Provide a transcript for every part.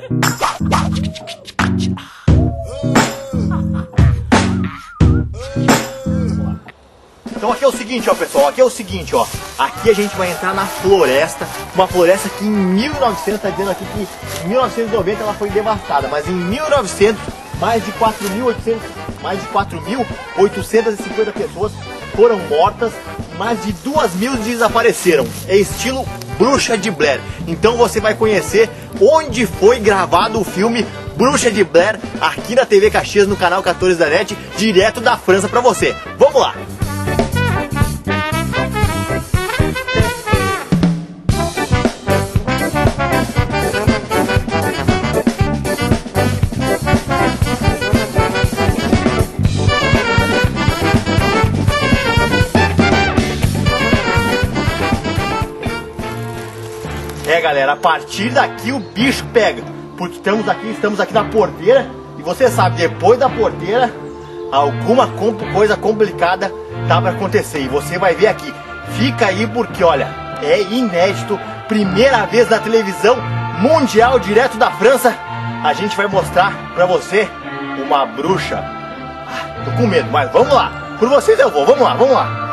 Então aqui é o seguinte, ó, pessoal, aqui é o seguinte, ó. Aqui a gente vai entrar na floresta, uma floresta que em 1900, tá dizendo aqui que em 1990 ela foi devastada, mas em 1900 mais de 4.850 pessoas foram mortas, mais de 2.000 desapareceram. É estilo Bruxa de Blair. Então você vai conhecer onde foi gravado o filme Bruxa de Blair aqui na TV Caxias, no canal 14 da NET, direto da França pra você. Vamos lá! É, galera, a partir daqui o bicho pega, porque estamos aqui na porteira e você sabe, depois da porteira alguma coisa complicada tá para acontecer e você vai ver aqui. Fica aí porque, olha, é inédito, primeira vez na televisão mundial direto da França, a gente vai mostrar para você uma bruxa. Tô com medo, mas vamos lá, por vocês eu vou, vamos lá, vamos lá.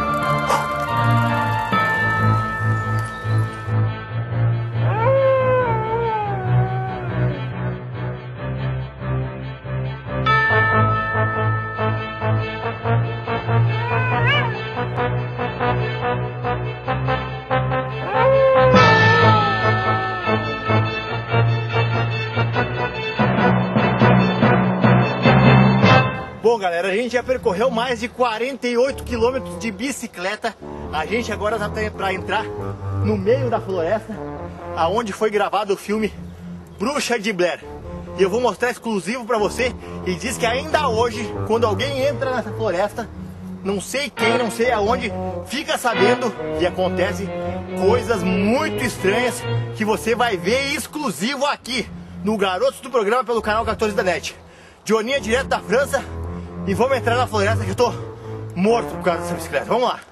Bom, galera, a gente já percorreu mais de 48 quilômetros de bicicleta. A gente agora tá para entrar no meio da floresta, aonde foi gravado o filme Bruxa de Blair. E eu vou mostrar exclusivo para você. E diz que ainda hoje, quando alguém entra nessa floresta, não sei quem, não sei aonde, fica sabendo que acontece coisas muito estranhas que você vai ver exclusivo aqui no Garotos do Programa pelo canal 14 da NET. Joninha direto da França. E vamos entrar na floresta que eu tô morto por causa dessa bicicleta. Vamos lá.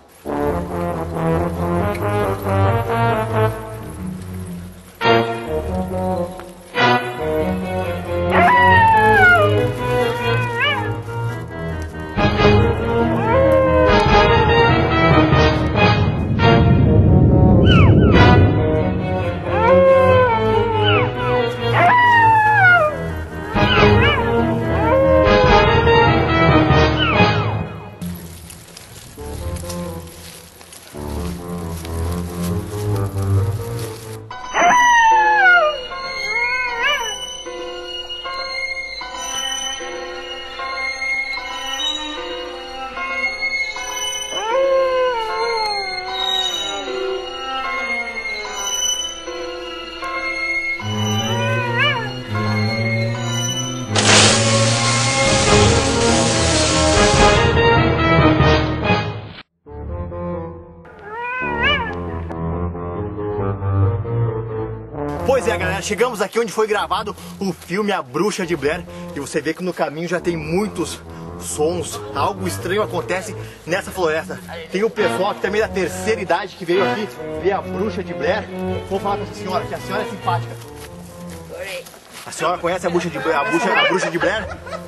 Pois é, galera, chegamos aqui onde foi gravado o filme A Bruxa de Blair. E você vê que no caminho já tem muitos sons. Algo estranho acontece nessa floresta. Tem o pessoal aqui também da terceira idade que veio aqui ver A Bruxa de Blair. Vou falar com essa senhora, que a senhora é simpática. A senhora conhece a Bruxa de Blair? A Bruxa de Blair?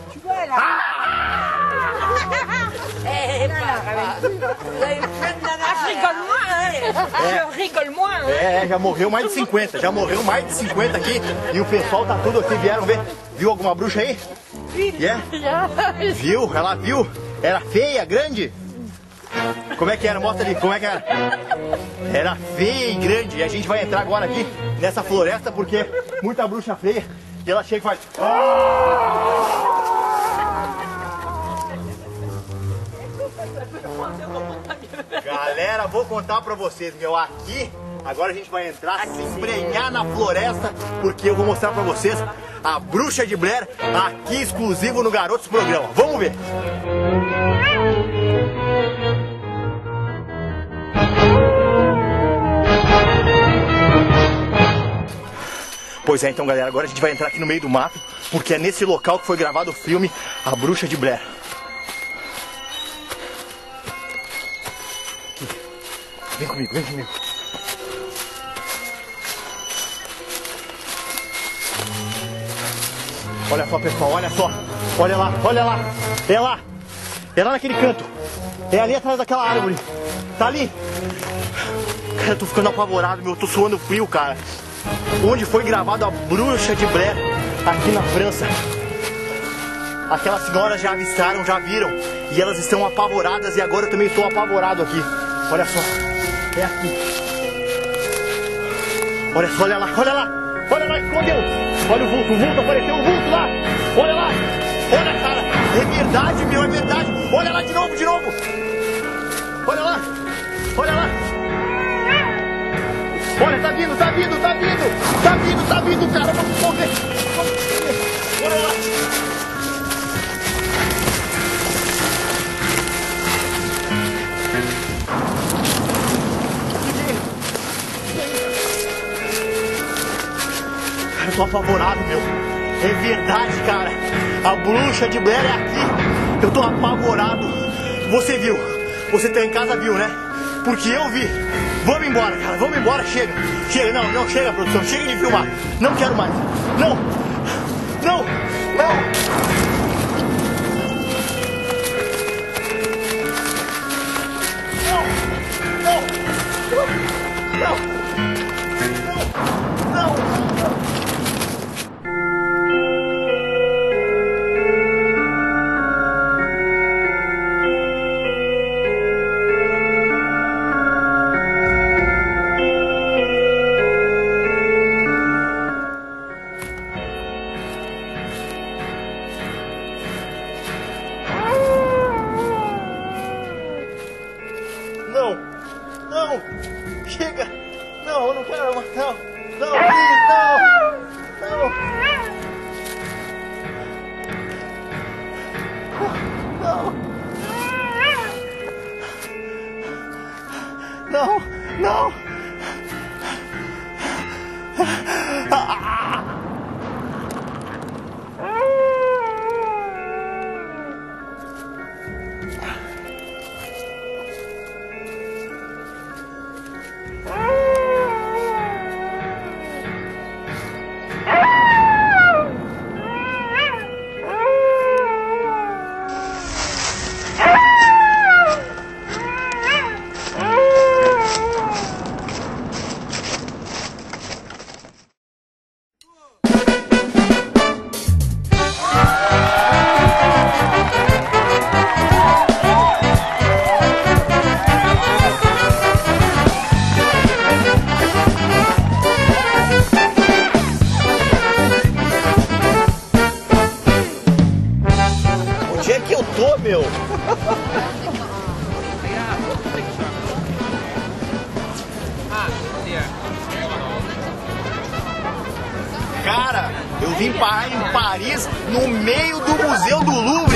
Já morreu mais de 50, aqui. E o pessoal tá tudo aqui, vieram ver. Viu alguma bruxa aí? Viu? Ela viu? Era feia, grande? Como é que era? Mostra ali, como é que era? Era feia e grande. E a gente vai entrar agora aqui nessa floresta porque muita bruxa feia. E ela chega e faz... Galera, vou contar pra vocês, meu, aqui, agora a gente vai entrar, se embrenhar na floresta, porque eu vou mostrar pra vocês a Bruxa de Blair, aqui exclusivo no Garotos Programa. Vamos ver! Pois é, então, galera, agora a gente vai entrar aqui no meio do mato, porque é nesse local que foi gravado o filme A Bruxa de Blair. Vem comigo, vem comigo. Olha só, pessoal, olha só. Olha lá, olha lá. É lá. É lá naquele canto. É ali atrás daquela árvore. Tá ali. Cara, eu tô ficando apavorado, meu. Eu tô suando frio, cara. Onde foi gravado a Bruxa de Blair, aqui na França. Aquelas senhoras já avistaram, já viram. E elas estão apavoradas e agora eu também estou apavorado aqui. Olha só. É aqui. Olha só, olha lá, olha lá. Olha lá, escondeu. Olha o vulto, apareceu o vulto lá. Olha lá. Olha, cara. É verdade, meu, é verdade. Olha lá de novo, de novo. Olha lá. Olha lá. Olha, tá vindo, tá vindo, tá vindo. Tá vindo, tá vindo, cara. Vamos correr. Vamos correr. Olha lá. Eu tô apavorado, meu. É verdade, cara. A Bruxa de Blair é aqui. Eu tô apavorado. Você viu. Você tá em casa, viu, né? Porque eu vi. Vamos embora, cara. Vamos embora. Chega. Chega. Não, não chega, produção. Chega de filmar. Não quero mais. Não. Não. Não. Não, não, chega, não, eu não quero mais, não, não, please, não, não, não, não. Onde é que eu tô, meu? Cara, eu vim parar em Paris, no meio do Museu do Louvre.